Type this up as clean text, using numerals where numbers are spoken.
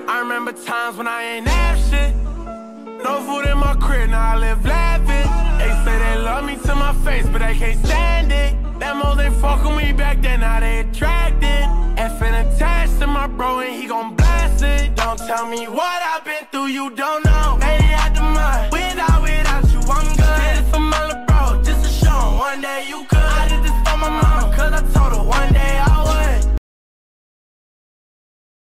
I remember times when I ain't have shit. No food in my crib, now I live lavish. They say they love me to my face, but they can't stand it. Them hoes ain't fucking me back then, now they attracted. Effing attached to my bro and he gon' blast it. Don't tell me what I've been through, you don't know. Hey,